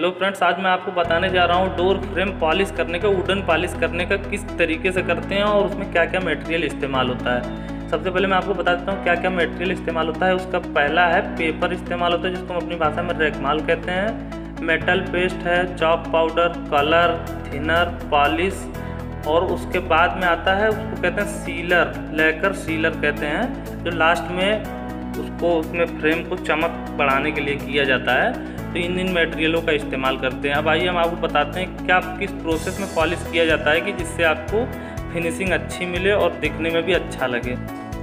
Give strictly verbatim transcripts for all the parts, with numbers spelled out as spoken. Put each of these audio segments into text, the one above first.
Hello friends, आज मैं आपको बताने जा रहा हूँ डोर फ्रेम पॉलिश करने का, वुडन पॉलिश करने का किस तरीके से करते हैं और उसमें क्या क्या मटेरियल इस्तेमाल होता है। सबसे पहले मैं आपको बता देता हूँ क्या क्या मटेरियल इस्तेमाल होता है। उसका पहला है पेपर इस्तेमाल होता है, जिसको हम अपनी भाषा में रेगमाल कहते हैं। मेटल पेस्ट है, chalk powder, colour, thinner, polish, और उसके बाद में आता है उसको कहते हैं सीलर, लेकर सीलर कहते हैं, जो लास्ट में उसको उसमें फ्रेम को चमक बढ़ाने के लिए किया जाता है। तो इन इन मटेरियलों का इस्तेमाल करते हैं। अब आइए हम आपको बताते हैं क्या किस प्रोसेस में पॉलिश किया जाता है कि जिससे आपको फिनिशिंग अच्छी मिले और दिखने में भी अच्छा लगे।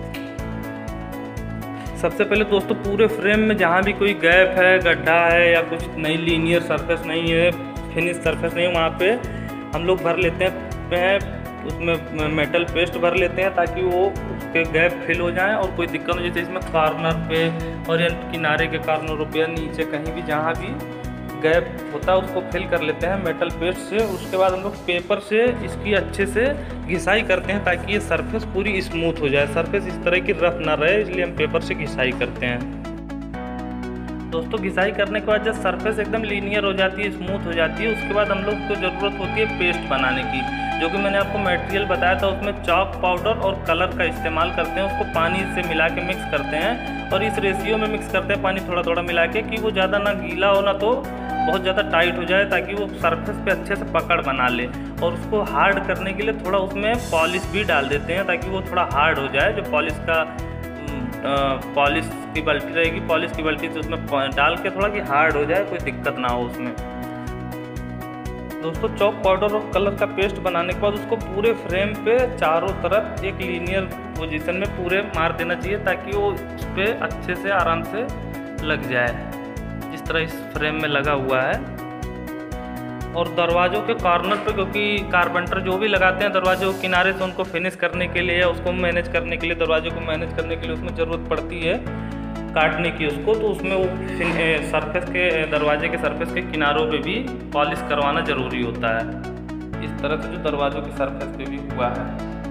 सबसे पहले दोस्तों, पूरे फ्रेम में जहाँ भी कोई गैप है, गड्ढा है या कुछ नई लीनियर सरफेस नहीं है, फिनिश सरफेस नहीं है, वहाँ पे हम लोग भर लेते हैं, उसमें मेटल पेस्ट भर लेते हैं ताकि वो उसके गैप फिल हो जाएं और कोई दिक्कत हो। जैसे इसमें कॉर्नर पे और या किनारे के कॉर्नरों पे या नीचे कहीं भी जहाँ भी गैप होता है उसको फिल कर लेते हैं मेटल पेस्ट से। उसके बाद हम लोग पेपर से इसकी अच्छे से घिसाई करते हैं ताकि ये सरफेस पूरी स्मूथ हो जाए, सरफेस इस तरह की रफ ना रहे, इसलिए हम पेपर से घिसाई करते हैं। दोस्तों, घिसाई करने के बाद जब सरफेस एकदम लीनियर हो जाती है, स्मूथ हो जाती है, उसके बाद हम लोग को ज़रूरत होती है पेस्ट बनाने की, जो कि मैंने आपको मटेरियल बताया था। उसमें चॉक पाउडर और कलर का इस्तेमाल करते हैं। उसको पानी से मिला के मिक्स करते हैं और इस रेशियो में मिक्स करते हैं, पानी थोड़ा थोड़ा मिला के, कि वो ज़्यादा ना गीला हो ना तो बहुत ज़्यादा टाइट हो जाए, ताकि वो सरफेस पे अच्छे से पकड़ बना ले। और उसको हार्ड करने के लिए थोड़ा उसमें पॉलिश भी डाल देते हैं ताकि वो थोड़ा हार्ड हो जाए। जो पॉलिश का पॉलिश की बाल्टी रहेगी, पॉलिश की बाल्टी से उसमें डाल के थोड़ा कि हार्ड हो जाए, कोई दिक्कत ना हो उसमें। दोस्तों, चॉक पाउडर और कलर का पेस्ट बनाने के बाद उसको पूरे फ्रेम पे चारों तरफ एक लीनियर पोजीशन में पूरे मार देना चाहिए ताकि वो उस पर अच्छे से आराम से लग जाए, जिस तरह इस फ्रेम में लगा हुआ है। और दरवाज़ों के कॉर्नर पे, क्योंकि कारपेंटर जो भी लगाते हैं दरवाज़ों के किनारे, तो उनको फिनिश करने के लिए या उसको मैनेज करने के लिए, दरवाजे को मैनेज करने के लिए उसमें ज़रूरत पड़ती है काटने की उसको, तो उसमें वो सरफेस के, दरवाजे के सरफेस के किनारों पे भी पॉलिश करवाना ज़रूरी होता है। इस तरह से जो दरवाज़ों के सरफेस पे भी हुआ है।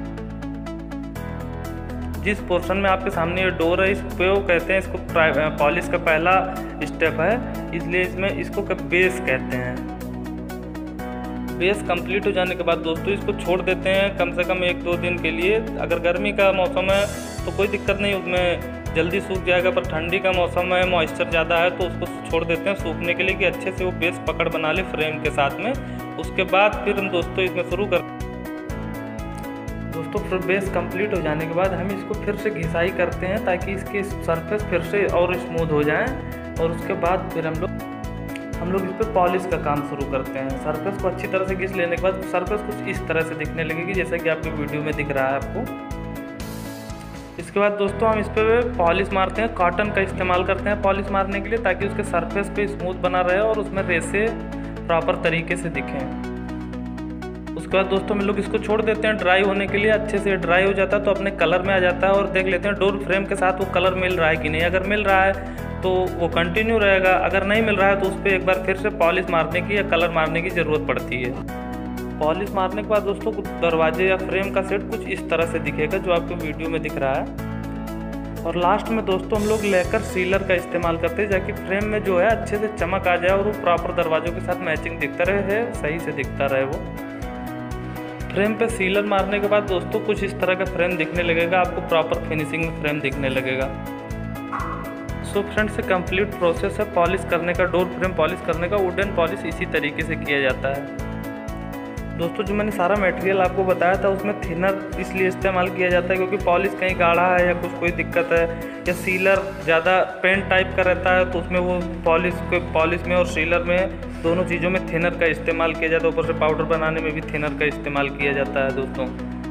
जिस पोर्शन में आपके सामने ये डोर है, इस पे वो कहते हैं, इसको पॉलिश का पहला स्टेप है, इसलिए इसमें इसको बेस कहते हैं। बेस कंप्लीट हो जाने के बाद दोस्तों इसको छोड़ देते हैं कम से कम एक दो दिन के लिए। अगर गर्मी का मौसम है तो कोई दिक्कत नहीं, उसमें जल्दी सूख जाएगा, पर ठंडी का मौसम है, मॉइस्चर ज़्यादा है, तो उसको छोड़ देते हैं सूखने के लिए कि अच्छे से वो बेस पकड़ बना ले फ्रेम के साथ में। उसके बाद फिर हम दोस्तों इसमें शुरू कर दोस्तों फिर बेस कंप्लीट हो जाने के बाद हम इसको फिर से घिसाई करते हैं ताकि इसके सरफेस फिर से और स्मूथ हो जाए। और उसके बाद फिर हम लोग हम लोग इस पर पॉलिश का काम शुरू करते हैं। सरफेस को अच्छी तरह से घिस लेने के बाद सरफेस कुछ इस तरह से दिखने लगेगी, जैसा कि आपकी वीडियो में दिख रहा है आपको। इसके बाद दोस्तों हम इस पर पॉलिश मारते हैं, कॉटन का इस्तेमाल करते हैं पॉलिश मारने के लिए, ताकि उसके सरफेस पे स्मूथ बना रहे और उसमें रेसे प्रॉपर तरीके से दिखें। उसके बाद दोस्तों हम लोग इसको छोड़ देते हैं ड्राई होने के लिए। अच्छे से ड्राई हो जाता है तो अपने कलर में आ जाता है, और देख लेते हैं डोर फ्रेम के साथ वो कलर मिल रहा है कि नहीं। अगर मिल रहा है तो वो कंटिन्यू रहेगा, अगर नहीं मिल रहा है तो उस पर एक बार फिर से पॉलिश मारने की या कलर मारने की ज़रूरत पड़ती है। पॉलिश मारने के बाद दोस्तों दरवाजे या फ्रेम का सेट कुछ इस तरह से दिखेगा, जो आपको वीडियो में दिख रहा है। और लास्ट में दोस्तों हम लोग लेकर सीलर का इस्तेमाल करते हैं, ताकि फ्रेम में जो है अच्छे से चमक आ जाए और वो प्रॉपर दरवाजों के साथ मैचिंग दिखता रहे, सही से दिखता रहे वो। फ्रेम पे सीलर मारने के बाद दोस्तों कुछ इस तरह का फ्रेम दिखने लगेगा, आपको प्रॉपर फिनिशिंग में फ्रेम दिखने लगेगा। सो फ्रेंड्स, से कंप्लीट प्रोसेस है पॉलिश करने का, डोर फ्रेम पॉलिश करने का। वुडन पॉलिश इसी तरीके से किया जाता है। दोस्तों, जो मैंने सारा मटेरियल आपको बताया था उसमें थिनर इसलिए इस्तेमाल किया जाता है क्योंकि पॉलिश कहीं गाढ़ा है या कुछ कोई दिक्कत है, या सीलर ज़्यादा पेंट टाइप का रहता है तो उसमें वो पॉलिश के पॉलिश में और सीलर में दोनों चीज़ों में थिनर का इस्तेमाल किया जाता है। ऊपर से पाउडर बनाने में भी थिनर का इस्तेमाल किया जाता है। दोस्तों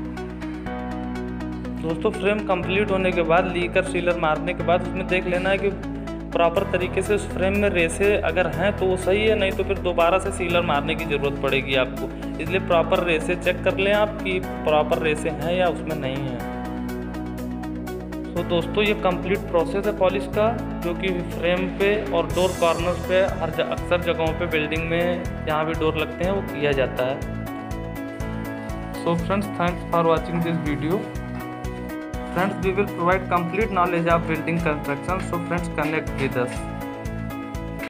दोस्तों फ्रेम कंप्लीट होने के बाद लीकर सीलर मारने के बाद उसमें देख लेना है कि प्रॉपर तरीके से उस फ्रेम में रेसे अगर हैं तो वो सही है, नहीं तो फिर दोबारा से सीलर मारने की ज़रूरत पड़ेगी आपको। इसलिए प्रॉपर रेसे चेक कर लें आप कि प्रॉपर रेसे हैं या उसमें नहीं हैं। तो दोस्तों ये कंप्लीट प्रोसेस है पॉलिश का, जो कि फ्रेम पे और डोर कॉर्नर्स पे हर अक्सर जगहों पे बिल्डिंग में जहाँ भी डोर लगते हैं वो किया जाता है। So friends, thanks for watching this video. Friends, we will provide complete knowledge of building construction, so friends, connect with us.